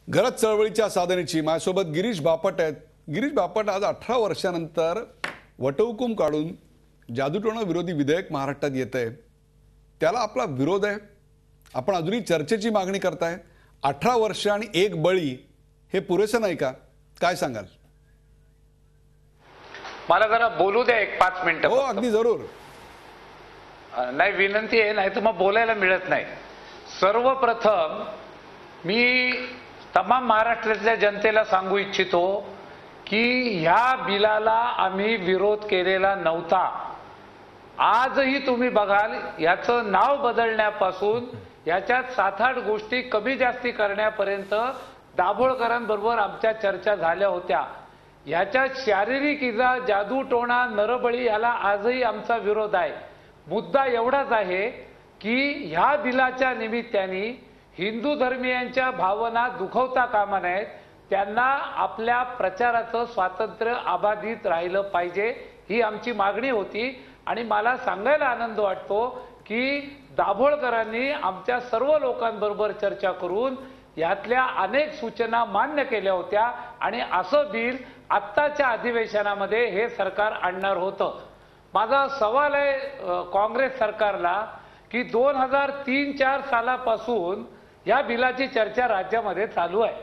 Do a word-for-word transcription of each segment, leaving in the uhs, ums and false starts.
गरज चळवळीच्या साधनेची माझ्यासोबत गिरीश बापट आहेत। गिरीश बापट आज अठरा वर्षानंतर वटहुकूम काढून जादूटोणा विरोधी विधेयक महाराष्ट्रात येतंय, त्याला आपला विरोध आहे। आपण अजूनही चर्चेची मागणी करताय। अठरा वर्ष आणि एक बळी हे पुरेसं नाही का? काय सांगाल? मला जरा बोलू द्या एक पाच मिनिटं। हो अगदी जरूर। नाही विनंती आहे, नाही तर मग बोलायला मिळत नाही। सर्वप्रथम मी तमाम महाराष्ट्रातल्या जनतेला सांगू इच्छितो की ह्या बिलाला आम्ही विरोध केलेला नव्हता। आजही तुम्ही बघाल याचं नाव बदलण्यापासून याच्यात सात आठ गोष्टी कमी जास्ती करण्यापर्यंत दाभोळकरांबरोबर आमच्या चर्चा झाल्या होत्या। याच्यात शारीरिक इजा, जादूटोणा, नरबळी याला आजही आमचा विरोध आहे। मुद्दा एवढाच आहे की ह्या बिलाच्या निमित्ताने हिंदू धर्मीयांच्या भावना दुखवता कामा नयेत, त्यांना आपल्या प्रचाराचं स्वातंत्र्य अबाधित राहिलं पाहिजे, ही आमची मागणी होती। आणि मला सांगायला आनंद वाटतो की दाभोळकरांनी आमच्या सर्व लोकांबरोबर चर्चा करून यातल्या अनेक सूचना मान्य केल्या होत्या आणि असं बिल आत्ताच्या अधिवेशनामध्ये हे सरकार आणणार होतं। माझा सवाल आहे काँग्रेस सरकारला की दोन हजार तीन चार सालापासून या बिलाची चर्चा राज्यामध्ये चालू आहे।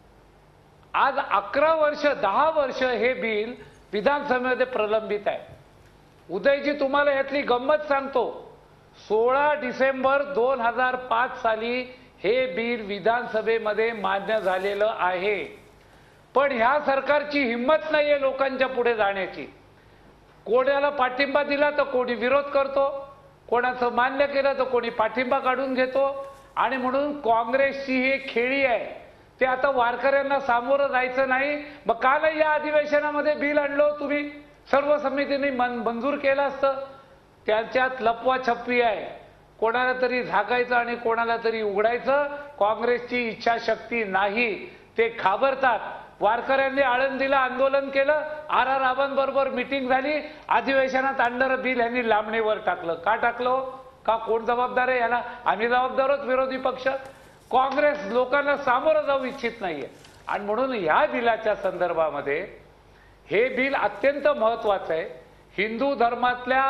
आज अकरा वर्ष दहा वर्ष हे बिल विधानसभेमध्ये प्रलंबित आहे। उदयजी तुम्हाला यातली गंमत सांगतो, सोळा डिसेंबर दोन हजार पाच साली हे बिल विधानसभेमध्ये मान्य झालेलं आहे। पण ह्या सरकारची हिंमत नाहीये लोकांच्या पुढे जाण्याची। कोणाला पाठिंबा दिला तर कोणी विरोध करतो, कोणाचं मान्य केलं तर कोणी पाठिंबा काढून घेतो। आणि म्हणून काँग्रेसची ही खेळी आहे, ते आता वारकऱ्यांना सामोरं जायचं नाही। मग का नाही या अधिवेशनामध्ये बिल आणलं? तुम्ही सर्व समितीने मंजूर केलं असतं। त्याच्यात लपवा छप्पी आहे, कोणाला तरी झाकायचं आणि कोणाला तरी उघडायचं। काँग्रेसची इच्छाशक्ती नाही, ते घाबरतात। वारकऱ्यांनी आळंदीला आंदोलन केलं, आर आर रावांबरोबर मीटिंग झाली, अधिवेशनात आणणारं बिल यांनी लांबणीवर टाकलं। का टाकलं? का कोण जबाबदार आहे याला? आम्ही जबाबदार आहोत, विरोधी पक्ष। काँग्रेस लोकांना सामोरं जाऊ इच्छित नाहीये आणि म्हणून या बिलाच्या संदर्भामध्ये हे बिल अत्यंत महत्त्वाचं आहे। हिंदू धर्मातल्या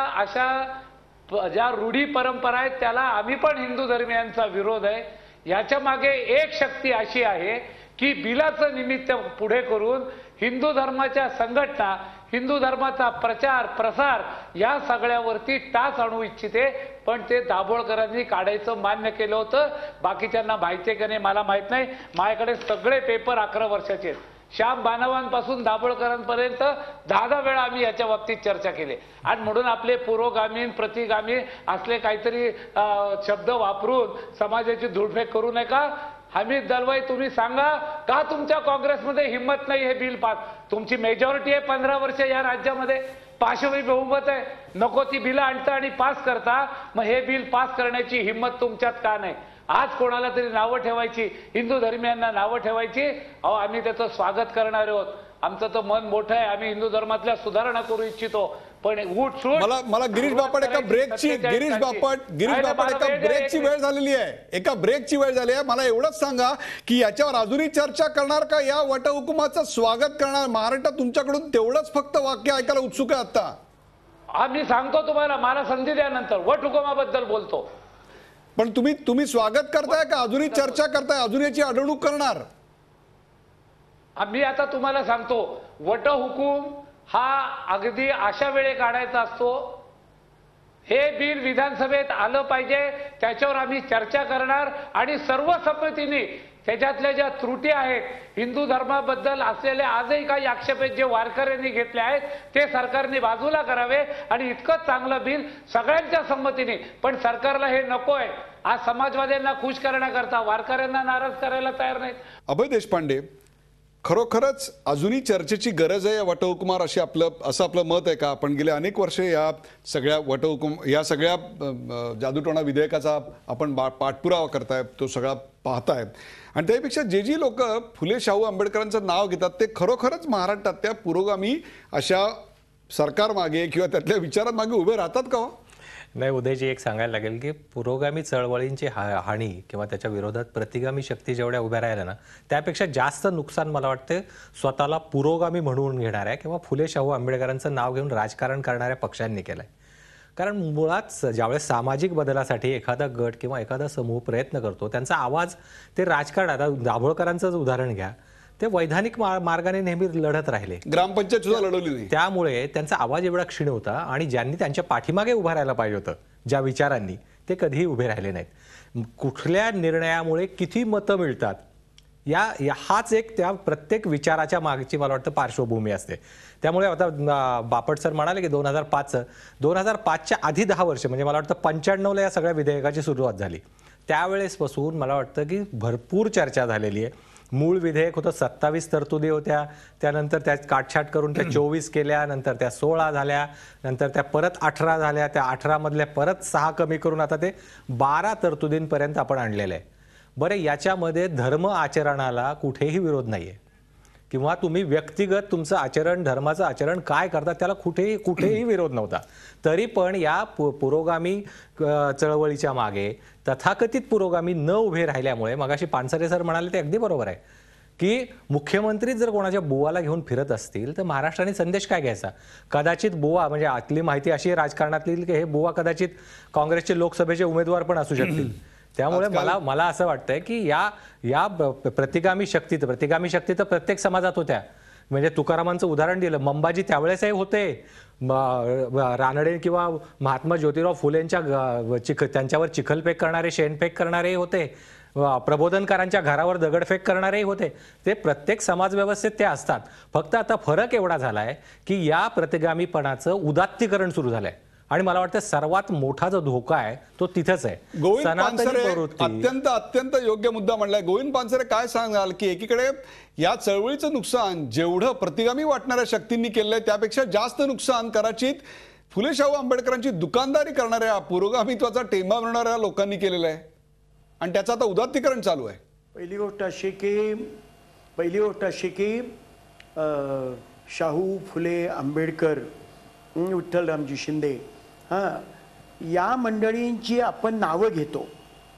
अशा ज्या रूढी परंपरा आहेत त्याला आम्ही पण हिंदू धर्मियांचा विरोध आहे। याच्या मागे एक शक्ती अशी आहे की बिलाचं निमित्त पुढे करून हिंदू धर्माच्या संघटना, हिंदू धर्माचा प्रचार प्रसार या सगळ्यावरती टाच आणू इच्छिते। पण ते दाभोळकरांनी काढायचं मान्य केलं होतं। बाकीच्यांना माहिती आहे का नाही मला माहित नाही। माझ्याकडे सगळे पेपर अकरा वर्षाचे आहेत। श्याम बानवांपासून दाभोळकरांपर्यंत दहा दहा वेळा आम्ही याच्या बाबतीत चर्चा केली आणि म्हणून आपले पुरोगामी प्रतिगामी असले काहीतरी शब्द वापरून समाजाची धुळफेक करू नये का? हमीद दलवाई तुम्ही सांगा, का तुमच्या काँग्रेसमध्ये हिंमत नाही हे बिल पास? तुमची मेजॉरिटी आहे पंधरा वर्ष या राज्यामध्ये, पाचवी बहुमत आहे, नको ती बिलं आणता आणि पास करता। मग हे बिल पास करण्याची हिंमत तुमच्यात का नाही? आज कोणाला तरी नावं ठेवायची, हिंदू धर्मियांना नावं ठेवायची। अहो आम्ही त्याचं स्वागत करणार आहोत, आमचं तर मन मोठं आहे, आम्ही हिंदू धर्मातल्या सुधारणा करू इच्छितो। पण उठ सूट मला मला गिरीश बापट एका ब्रेकची गिरीश बापट गिरीश बापट एका ब्रेकची वेळ झालेली आहे, एका ब्रेकची वेळ झाली आहे। मला एवढंच सांगा की याच्यावर अजूनही चर्चा करणार का? या वटहुकुमाचं स्वागत करणार? महाराष्ट्र तुमच्याकडून तेवढंच फक्त वाक्य ऐकायला उत्सुक आहे आता। आम्ही सांगतो तुम्हाला, मला संधी द्यानंतर वटहुकुमाबद्दल बोलतो। पण तुम्ही तुम्ही स्वागत करताय का अजूनही चर्चा करताय? अजून याची अडवणूक करणार? आम्ही आता तुम्हाला सांगतो, वटहुकूम हा अगदी अशा वेळे काढायचा असतो, हे बिल विधानसभेत आलं पाहिजे, त्याच्यावर आम्ही चर्चा करणार आणि सर्व संमतीने त्याच्यातल्या ज्या त्रुटी आहेत, हिंदू धर्माबद्दल असलेले आजही काही आक्षेप आहेत जे वारकऱ्यांनी घेतले आहेत, ते सरकारने बाजूला करावे आणि इतकं चांगलं बिल सगळ्यांच्या संमतीने। पण सरकारला हे नको आहे। आज समाजवाद्यांना खुश करण्याकरता वारकऱ्यांना नाराज करायला तयार नाहीत। अभय देशपांडे, खरोखरच अजूनही चर्चेची गरज आहे या वटहुकुमावर, अशी आपलं असं आपलं मत आहे का? आपण गेले अनेक वर्षे या सगळ्या वटहुकुम या सगळ्या जादूटोणा विधेयकाचा आपण पाठपुरावा करताय, तो सगळा पाहताय आणि त्यापेक्षा जे जी लोक फुले शाहू आंबेडकरांचं नाव घेतात ते खरोखरच महाराष्ट्रात त्या पुरोगामी अशा सरकार मागे किंवा त्यातल्या विचारांमागे उभे राहतात का? नाही, उदयजी, एक सांगायला लागेल की पुरोगामी चळवळींची हा हानी किंवा त्याच्या विरोधात प्रतिगामी शक्ती जेवढ्या उभ्या राहिल्या ना, त्यापेक्षा जास्त नुकसान मला वाटतं स्वतःला पुरोगामी म्हणून घेणाऱ्या किंवा फुले शाहू आंबेडकरांचं नाव घेऊन राजकारण करणाऱ्या पक्षांनी केलंय. कारण मुळात ज्यावेळेस सामाजिक बदलासाठी एखादा गट किंवा एखादा समूह प्रयत्न करतो, त्यांचा आवाज ते राजकारण, आता दाभोळकरांचंच उदाहरण घ्या, ते वैधानिक मार्गाने नेहमी लढत राहिले, ग्रामपंचायत सुद्धा लढवली नाही. त्यामुळे त्यांचा आवाज एवढा क्षीण होता आणि ज्यांनी त्यांच्या पाठीमागे उभं राहायला पाहिजे होतं, ज्या विचारांनी, ते कधीही उभे राहिले नाहीत. कुठल्या निर्णयामुळे किती मतं मिळतात या हाच एक त्या प्रत्येक विचाराच्या मागची मला वाटतं पार्श्वभूमी असते. त्यामुळे आता बापट सर म्हणाले की दोन हजार पाचचं दोन हजार पाचच्या आधी दहा वर्ष म्हणजे मला वाटतं पंच्याण्णवला या सगळ्या विधेयकाची सुरुवात झाली. त्यावेळेसपासून मला वाटतं की भरपूर चर्चा झालेली आहे. मूळ विधेयक होतं, सत्तावीस तरतुदी होत्या, त्यानंतर त्यात काटछाट करून त्या चोवीस केल्या, नंतर त्या सोळा झाल्या, नंतर त्या परत अठरा झाल्या, त्या अठरा मधल्या परत सहा कमी करून आता ते बारा तरतुदींपर्यंत आपण आणलेलं आहे. बरं, याच्यामध्ये धर्म आचरणाला कुठेही विरोध नाही आहे किंवा तुम्ही व्यक्तिगत तुमचं आचरण, धर्माचं आचरण काय करतात त्याला कुठेही कुठेही विरोध नव्हता. तरी पण या पु पुरोगामी चळवळीच्या मागे तथाकथित पुरोगामी न उभे राहिल्यामुळे, मगाशी पानसरे सर म्हणाले ते अगदी बरोबर आहे की मुख्यमंत्री जर कोणाच्या बुवाला घेऊन फिरत असतील तर महाराष्ट्राने संदेश काय घ्यायचा? कदाचित बुवा म्हणजे आतली माहिती अशी आहे राजकारणातली की हे बुवा कदाचित काँग्रेसचे लोकसभेचे उमेदवार पण असू शकतील. त्यामुळे मला मला असं वाटतंय की या या प्रतिगामी शक्ती प्रतिगामी शक्ती तर प्रत्येक समाजात होत्या. म्हणजे तुकारामांचं उदाहरण दिलं, मंबाजी त्यावेळेसही होते, रानडे किंवा महात्मा ज्योतिराव फुलेंच्या चिख त्यांच्यावर चिखलफेक करणारे, शेणफेक करणारेही होते, प्रबोधनकारांच्या घरावर दगडफेक करणारेही होते. ते प्रत्येक समाज व्यवस्थेत ते असतात. फक्त आता फरक एवढा झालाय की या प्रतिगामीपणाचं उदात्तीकरण सुरू झालंय आणि मला वाटतं सर्वात मोठा जो धोका आहे तो तिथेच आहे. गोविंद पानसरे अत्यंत अत्यंत योग्य मुद्दा म्हणलाय. गोविंद पानसरे, काय सांगाल की एकीकडे या चळवळीचं नुकसान जेवढं प्रतिगामी वाटणाऱ्या शक्तींनी केलंय त्यापेक्षा जास्त नुकसान कदाचित फुले शाहू आंबेडकरांची दुकानदारी करणाऱ्या, पुरोगामित्वाचा टेंबा बनवणाऱ्या लोकांनी केलेलं आहे आणि त्याचं आता उदात्तीकरण चालू आहे. पहिली गोष्ट अशी की पहिली गोष्ट अशी की शाहू, फुले, आंबेडकर, विठ्ठलरामजी शिंदे, हां, या मंडळींची आपण नावं घेतो.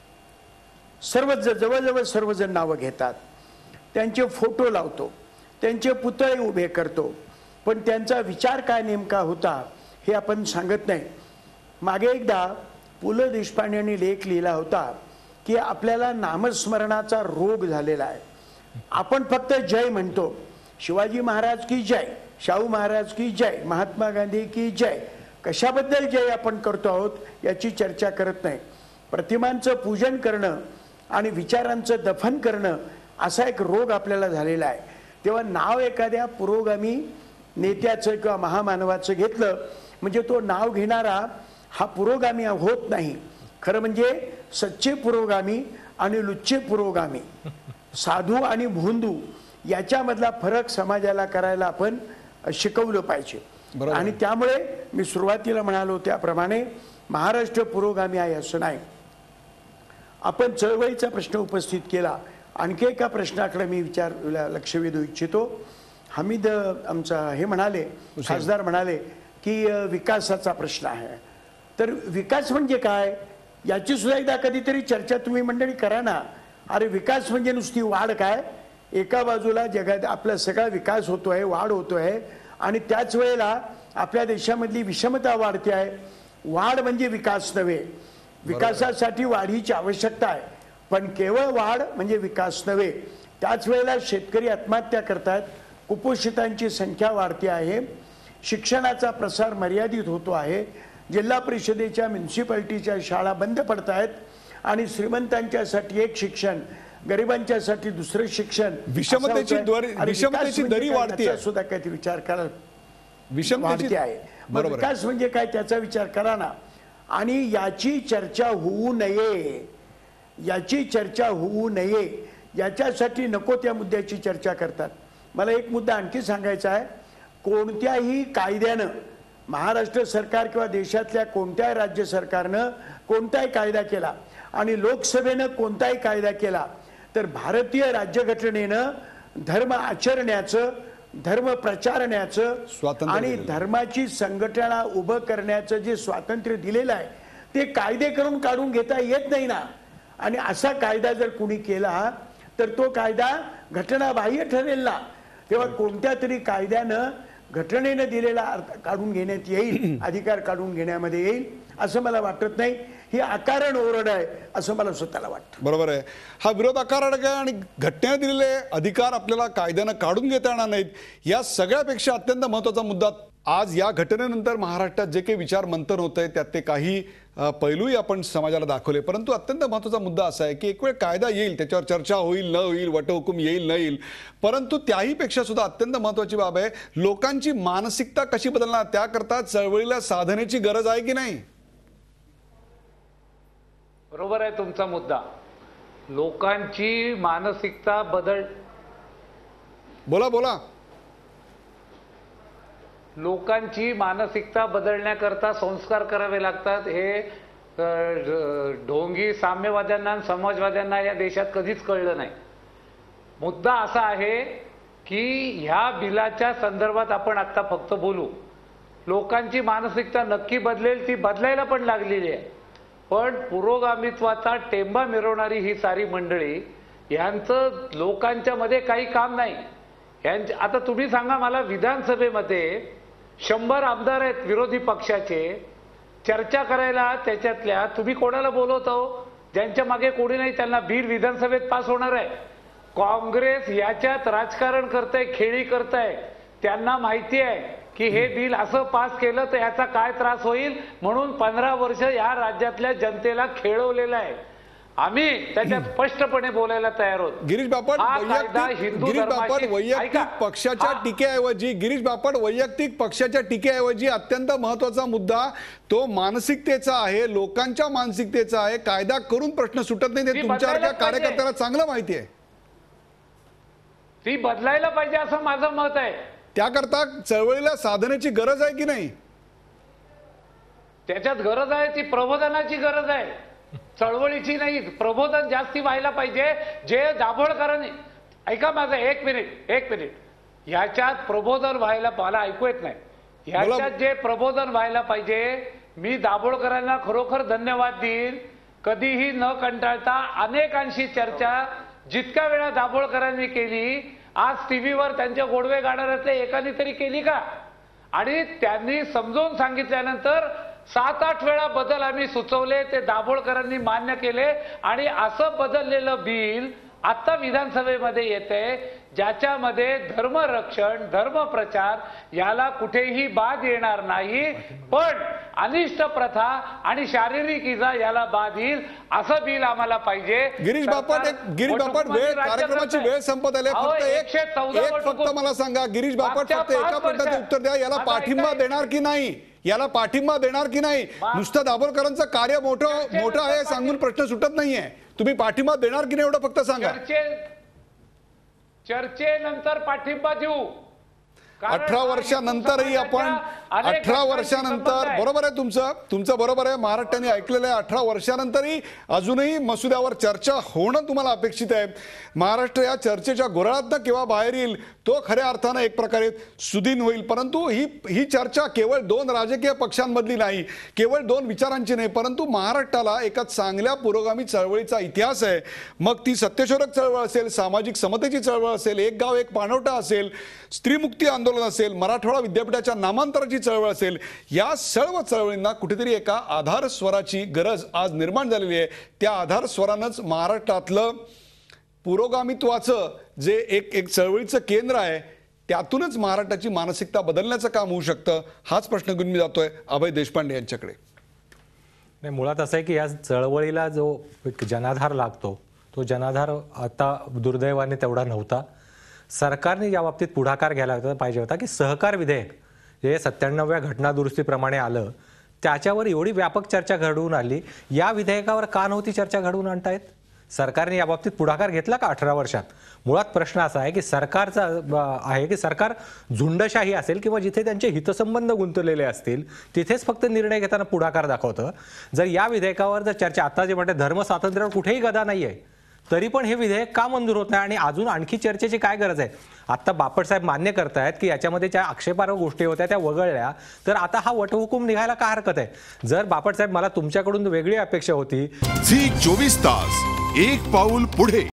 सर्वच जवळजवळ सर्वजण नावं घेतात, त्यांचे फोटो लावतो, त्यांचे पुतळे उभे करतो, पण त्यांचा विचार काय नेमका होता हे आपण सांगत नाही. मागे एकदा पु ल देशपांडेंनी लेख लिहिला होता की आपल्याला नामस्मरणाचा रोग झालेला आहे. आपण फक्त जय म्हणतो, शिवाजी महाराज की जय, शाहू महाराज की जय, महात्मा गांधी की जय. कशाबद्दल जय आपण करतो आहोत याची चर्चा करत नाही. प्रतिमांचं पूजन करणं आणि विचारांचं दफन करणं असा एक रोग आपल्याला झालेला आहे. तेव्हा नाव एखाद्या पुरोगामी नेत्याचं किंवा महामानवाचं घेतलं म्हणजे तो नाव घेणारा हा पुरोगामी होत नाही. खरं म्हणजे सच्चे पुरोगामी आणि लुच्चे पुरोगामी, साधू आणि भोंदू याच्यामधला फरक समाजाला करायला आपण शिकवलं पाहिजे. आणि त्यामुळे मी सुरुवातीला म्हणालो त्याप्रमाणे महाराष्ट्र पुरोगामी आहे असं नाही. आपण चळवळीचा प्रश्न उपस्थित केला. आणखी एका प्रश्नाकडे मी विचार लक्ष वेधू इच्छितो. हमीद आमचा हे म्हणाले, खासदार म्हणाले की विकासाचा प्रश्न आहे. तर विकास म्हणजे काय याची सुद्धा एकदा कधीतरी चर्चा तुम्ही मंडळी करा ना. अरे विकास म्हणजे नुसती वाढ काय? एका बाजूला जगात आपला सगळा विकास होतोय, वाढ होतोय आणि त्याच वेळेला आपल्या देशामधली विषमता वाढते आहे. वाढ म्हणजे विकास नव्हे. विकासासाठी वाढीची आवश्यकता आहे, पण केवळ वाढ म्हणजे विकास नव्हे. त्याच वेळेला शेतकरी आत्महत्या करतात, कुपोषितांची संख्या वाढते आहे, शिक्षणाचा प्रसार मर्यादित होतो आहे, जिल्हा परिषदेच्या म्युन्सिपाल्टीच्या शाळा बंद पडत आहेत आणि श्रीमंतांच्यासाठी एक शिक्षण, गरिबांच्यासाठी दुसरं शिक्षण, विषमतेची विषमतेची दरी वाढते सुद्धा काहीतरी विचार करा. विषमतेची आहे विकास म्हणजे काय त्याचा विचार करा ना. आणि याची चर्चा होऊ नये, याची चर्चा होऊ नये याच्यासाठी नको त्या मुद्द्याची चर्चा करतात. मला एक मुद्दा आणखी सांगायचा आहे. कोणत्याही कायद्यानं महाराष्ट्र सरकार किंवा देशातल्या कोणत्याही राज्य सरकारनं कोणताही कायदा केला आणि लोकसभेनं कोणताही कायदा केला तर भारतीय राज्यघटनेनं धर्म आचरण्याचं, धर्म प्रचारण्याचं आणि धर्माची संघटना उभं करण्याचं जे स्वातंत्र्य दिलेलं आहे ते कायदे करून काढून घेता येत नाही ना. आणि असा कायदा जर कुणी केला तर तो कायदा घटनाबाह्य ठरेल ना. तेव्हा कोणत्या तरी कायद्यानं घटनेनं दिलेला अर्थ काढून घेण्यात येईल, अधिकार काढून घेण्यामध्ये येईल असं मला वाटत नाही. ही अकारण ओरड आहे असं मला स्वतःला वाटतं. बरोबर आहे. हा विरोध अकारण आहे आणि घटनेने दिलेले अधिकार आपल्याला कायद्यानं काढून घेता येणार नाहीत. या सगळ्यापेक्षा अत्यंत महत्त्वाचा मुद्दा आज या घटनेनंतर महाराष्ट्रात जे काही विचार मंथन होत आहे त्यात ते काही पैलूही आपण समाजाला दाखवले. परंतु अत्यंत महत्त्वाचा मुद्दा असा आहे की एक वेळ कायदा येईल, त्याच्यावर चर्चा होईल न होईल, वटहुकूम येईल न येईल, परंतु त्याही पेक्षा सुद्धा अत्यंत महत्त्वाची बाब आहे लोकांची मानसिकता कशी बदलणार, त्याकरता चळवळीला साधनेची गरज आहे की नाही. बरोबर आहे तुमचा मुद्दा. लोकांची मानसिकता बदल बोला बोला लोकांची मानसिकता बदलण्याकरता संस्कार करावे लागतात. हे ढोंगी साम्यवाद्यांना आणि समाजवाद्यांना या देशात कधीच कळलं नाही. मुद्दा असा आहे की ह्या बिलाच्या संदर्भात आपण आता फक्त बोलू. लोकांची मानसिकता नक्की बदलेल, ती बदलायला पण लागलेली आहे. पण पुरोगामित्वाचा टेंबा मिरवणारी ही सारी मंडळी, यांचं लोकांच्या मध्ये काही काम नाही. यांचे आता तुम्ही सांगा मला, विधानसभेमध्ये शंभर आमदार आहेत विरोधी पक्षाचे, चर्चा करायला त्याच्यातल्या तुम्ही कोणाला बोलवता हो? ज्यांच्या मागे कोणी नाही त्यांना बिल विधानसभेत पास होणार आहे. काँग्रेस याच्यात राजकारण करताय, खेळी करताय. त्यांना माहिती आहे की हे बिल असं पास केलं तर याचा काय त्रास होईल, म्हणून पंधरा वर्ष या राज्यातल्या जनतेला खेळवलेलं आहे. आम्ही त्याच्यात स्पष्टपणे बोलायला तयार आहोत. गिरीश बापट वैयक्तिक गिरीश बापट वैयक्तिक पक्षाच्या टीकेऐवजी गिरीश बापट वैयक्तिक पक्षाच्या टीकेऐवजी अत्यंत महत्त्वाचा मुद्दा तो मानसिकतेचा आहे, लोकांच्या मानसिकतेचा आहे. कायदा करून प्रश्न सुटत नाही ते तुमच्यासारख्या कार्यकर्त्याला चांगलं माहिती आहे. ती बदलायला पाहिजे असं माझं मत आहे. त्याकरता चळवळीला साधण्याची गरज आहे की नाही. त्याच्यात गरज आहे ती प्रबोधनाची गरज आहे, चळवळीची नाही. प्रबोधन जास्ती व्हायला पाहिजे. जे दाभोळकरांनी, ऐका माझं एक मिनिट एक मिनिट ह्याच्यात प्रबोधन व्हायला, मला ऐकू येत नाही, ह्याच्यात जे प्रबोधन व्हायला पाहिजे, मी दाभोळकरांना खरोखर धन्यवाद देईन. कधीही न कंटाळता अनेकांशी चर्चा जितक्या वेळा दाभोळकरांनी केली, आज टीव्हीवर त्यांच्या गोडवे गाणाऱ्यातल्या एकाने तरी केली का? आणि त्यांनी समजावून सांगितल्यानंतर सात आठ वेळा बदल आम्ही सुचवले, ते दाभोळकरांनी मान्य केले. आणि असं बदललेलं बिल आता विधानसभेमध्ये येते, ज्याच्यामध्ये धर्मरक्षण, धर्मप्रचार याला कुठेही बाद येणार नाही, पण अनिष्ट प्रथा आणि शारीरिक इजा याला बाद येईल असं बिल आम्हाला पाहिजे. गिरीश बापट एक गिरीश बापट वेळ कार्यक्रमाची वेळ संपत आली. फक्त एक एक फक्त मला सांगा गिरीश बापट, फक्त एका प्रश्नाचं उत्तर द्या. याला पाठिंबा देणार की नाही, याला पाठिंबा देणार की नाही. नुसतं दाभोळकरांचं कार्य मोठं मोठं आहे सांगून प्रश्न सुटत नाहीये. तुम्ही पाठिंबा देणार की नाही एवढं फक्त सांगा. चर्चेनंतर पाठिंबा देऊ. अठरा वर्षानंतरही आपण अठरा वर्षानंतर बरोबर आहे तुमचं तुमचं बरोबर आहे. महाराष्ट्राने ऐकलेलं आहे. अठरा वर्षानंतरही अजूनही मसुद्यावर चर्चा होणं तुम्हाला अपेक्षित आहे. महाराष्ट्र या चर्चेच्या घोराळातनं केव्हा बाहेर येईल तो खऱ्या अर्थानं एक प्रकारे सुदीन होईल. परंतु ही ही चर्चा केवळ दोन राजकीय पक्षांमधली नाही, केवळ दोन विचारांची नाही, परंतु महाराष्ट्राला एका चांगल्या पुरोगामी चळवळीचा इतिहास आहे. मग ती सत्यशोधक चळवळ असेल, सामाजिक समतेची चळवळ असेल, एक गाव एक पाणवठा असेल, स्त्रीमुक्ती आंदोलन असेल, मराठवाडा विद्यापीठाच्या नामांतराची चळवळ असेल, या सर्व चळवळींना कुठेतरी एका आधार स्वराची गरज आज निर्माण झालेली आहे. त्या आधार स्वरानंच महाराष्ट्रातलं पुरोगामित्वाचं जे एक एक चळवळीचं केंद्र आहे त्यातूनच महाराष्ट्राची मानसिकता बदलण्याचं काम होऊ शकतं. हाच प्रश्न घेऊन मी जातोय अभय देशपांडे यांच्याकडे. नाही, मुळात असं आहे की या चळवळीला जो एक जनाधार लागतो तो जनाधार आता दुर्दैवाने तेवढा नव्हता. सरकारने या बाबतीत पुढाकार घ्यायला पाहिजे होता की सहकार विधेयक जे सत्त्याण्णव्या घटना दुरुस्तीप्रमाणे आलं त्याच्यावर एवढी व्यापक चर्चा घडवून आली, या विधेयकावर का नव्हती चर्चा घडवून आणतायत? सरकारने या बाबतीत पुढाकार घेतला का अठरा वर्षात? मुळात प्रश्न असा आहे की सरकारचा आहे की सरकार झुंडशाही असेल किंवा जिथे त्यांचे हितसंबंध गुंतलेले असतील तिथेच फक्त निर्णय घेताना पुढाकार दाखवतं. जर या विधेयकावर जर चर्चा, आता जे म्हणते धर्म स्वातंत्र्यावर कुठेही गदा नाही आहे, तरी पण हे विधेयक का मंजूर होत नाही आणि अजून आणखी चर्चेची काय गरज आहे? आता बापटसाहेब मान्य करतायत की याच्यामध्ये ज्या आक्षेपार्ह गोष्टी होत्या त्या वगळल्या, तर आता हा वटहुकूम निघायला का हरकत आहे? जर बापटसाहेब, मला तुमच्याकडून वेगळी अपेक्षा होती. झी चोवीस तास, एक पाऊल पुढे.